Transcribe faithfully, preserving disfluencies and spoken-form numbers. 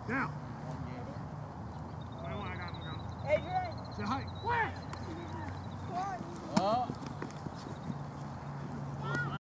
Down. One game. Wait, wait, I got him, I got him. Adrian. Say hi. Where?